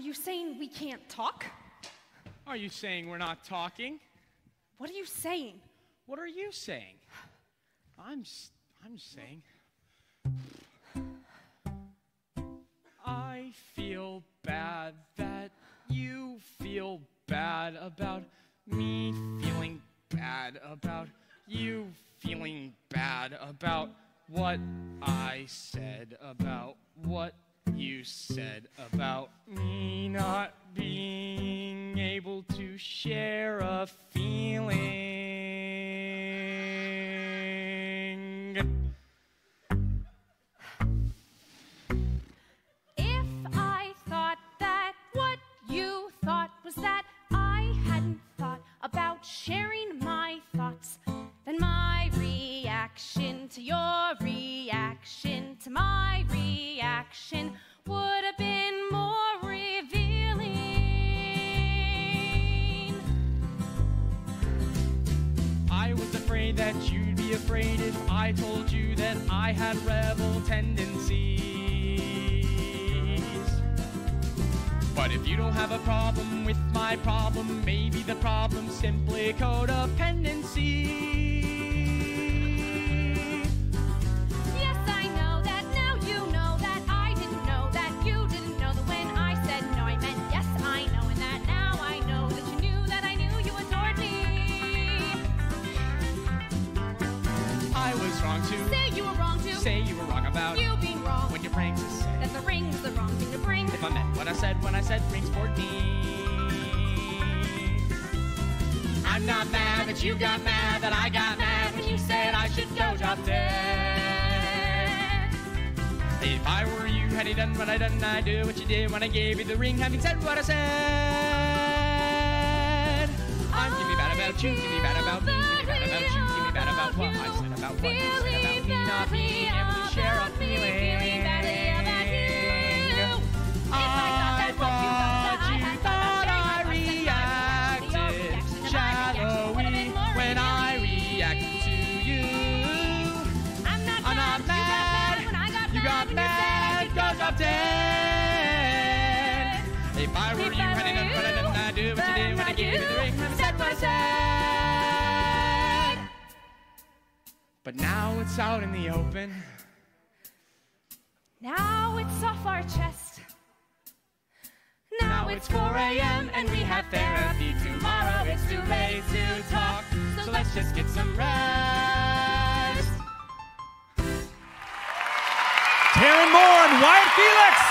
you saying we can't talk? Are you saying we're not talking? What are you saying? What are you saying? I'm saying... I feel bad that you feel bad about me feeling bad about you feeling bad about what I said about what you said about me not being able to share a feeling. If I thought that what you thought was that I hadn't thought about sharing my thoughts, then my reaction to your reaction to my reaction would have been more revealing. I was afraid that you'd be afraid if I told you that I had rebel tendencies. But if you don't have a problem with my problem, maybe the problem's simply codependency. Yes, I know that, now you know that. I didn't know that, you didn't know that when I said no, I meant yes, I know. And that now I know that you knew that I knew you adored me. I was wrong too. Say you were wrong too. Say you were wrong about you being wrong. when your pranks said That the ring's the wrong thing to bring. if I meant what I said when I said rings toward me. I'm not mad that you got mad that I got mad when you said I should go drop dead. If I were you, had you done what I done, I'd do what you did when I gave you the ring, having said what I said. I'm give me bad about you, give me bad about me, give me bad about you, give me bad about what I said about what you said about me not being able to share a feeling. I thought you thought I reacted shallowy when I reacted to you. I'm not mad, you got mad, go drop dead. If I were you, had I done what I done, I'd do what you did when I gave you the ring, I said what I said. But now it's out in the open. Now it's off our chest. Now it's 4 a.m. and we have therapy. Tomorrow it's too late to talk, so let's just get some rest. Taryn and Wyatt, Felix.